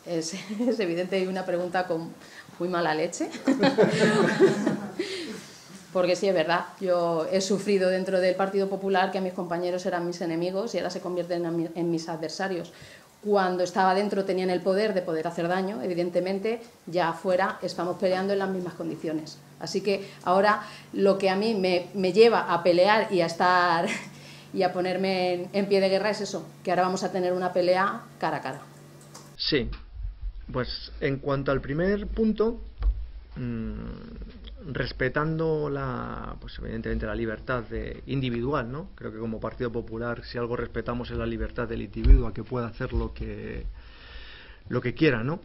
es evidente y una pregunta con muy mala leche. Porque sí, es verdad, yo he sufrido dentro del Partido Popular que mis compañeros eran mis enemigos y ahora se convierten en mis adversarios. Cuando estaba dentro tenían el poder de poder hacer daño, evidentemente, ya afuera estamos peleando en las mismas condiciones. Así que ahora lo que a mí me lleva a pelear y a estar y a ponerme en pie de guerra es eso, que ahora vamos a tener una pelea cara a cara. Sí, pues en cuanto al primer punto, respetando pues evidentemente la libertad individual, ¿no? Creo que como Partido Popular, si algo respetamos es la libertad del individuo a que pueda hacer lo que quiera, ¿no?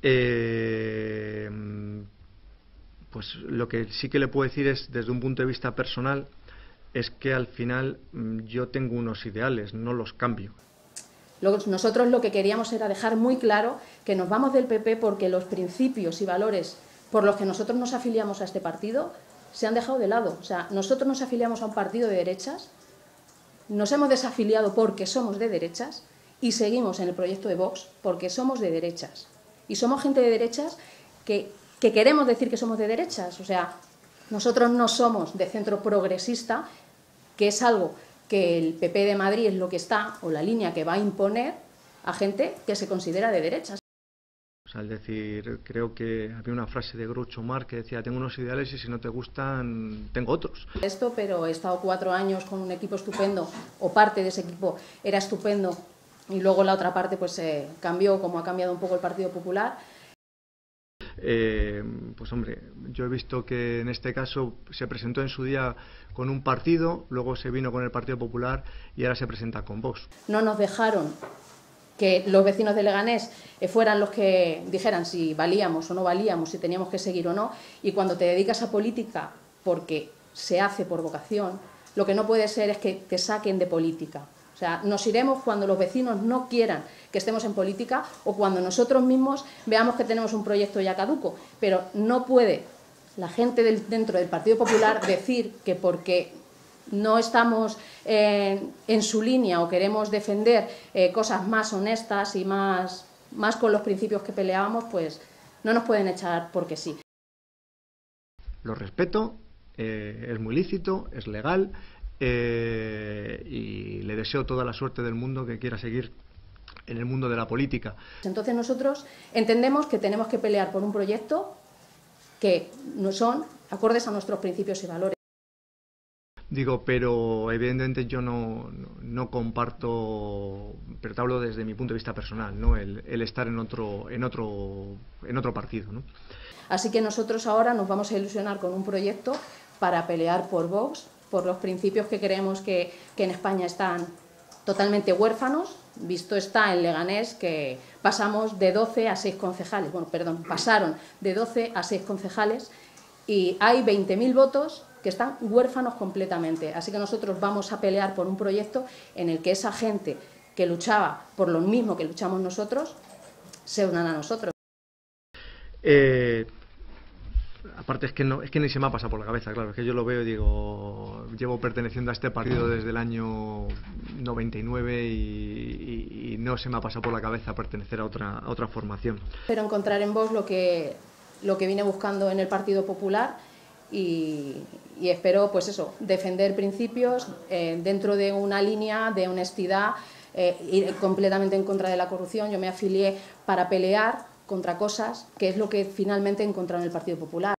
Pues lo que sí que le puedo decir es, desde un punto de vista personal, es que al final yo tengo unos ideales, no los cambio. Nosotros lo que queríamos era dejar muy claro que nos vamos del PP porque los principios y valores por los que nosotros nos afiliamos a este partido se han dejado de lado. O sea, nosotros nos afiliamos a un partido de derechas, nos hemos desafiliado porque somos de derechas y seguimos en el proyecto de Vox porque somos de derechas. Y somos gente de derechas que queremos decir que somos de derechas. O sea, nosotros no somos de centro progresista, que es algo que el PP de Madrid es lo que está, o la línea que va a imponer a gente que se considera de derechas. O sea, es decir, creo que había una frase de Groucho Marx que decía: tengo unos ideales y si no te gustan, tengo otros. Pero he estado 4 años con un equipo estupendo, o parte de ese equipo era estupendo, y luego la otra parte pues cambió, como ha cambiado un poco el Partido Popular. Pues hombre, yo he visto que en este caso se presentó en su día con un partido, luego se vino con el Partido Popular y ahora se presenta con Vox. No nos dejaron que los vecinos de Leganés fueran los que dijeran si valíamos o no valíamos, si teníamos que seguir o no, y cuando te dedicas a política porque se hace por vocación, lo que no puede ser es que te saquen de política. O sea, nos iremos cuando los vecinos no quieran que estemos en política o cuando nosotros mismos veamos que tenemos un proyecto ya caduco, pero no puede la gente dentro del Partido Popular decir que porque no estamos en su línea o queremos defender cosas más honestas y más con los principios que peleábamos, pues no nos pueden echar porque sí. Lo respeto, es muy lícito, es legal, y le deseo toda la suerte del mundo que quiera seguir en el mundo de la política. Entonces nosotros entendemos que tenemos que pelear por un proyecto que no son acordes a nuestros principios y valores. Digo, pero evidentemente yo no comparto, pero te hablo desde mi punto de vista personal, ¿no? El estar en otro partido, ¿no? Así que nosotros ahora nos vamos a ilusionar con un proyecto para pelear por Vox, por los principios que creemos que en España están totalmente huérfanos. Visto está en Leganés que pasamos de 12 a 6 concejales, pasaron de 12 a 6 concejales y hay 20.000 votos que están huérfanos completamente. Así que nosotros vamos a pelear por un proyecto en el que esa gente que luchaba por lo mismo que luchamos nosotros se unan a nosotros. Aparte es que ni se me ha pasado por la cabeza, claro, es que yo lo veo y digo, llevo perteneciendo a este partido desde el año 99 y no se me ha pasado por la cabeza pertenecer a otra formación. Pero encontrar en Vox lo que vine buscando en el Partido Popular y espero, pues eso, defender principios dentro de una línea de honestidad, ir completamente en contra de la corrupción. Yo me afilié para pelear contra cosas que es lo que finalmente he encontrado en el Partido Popular.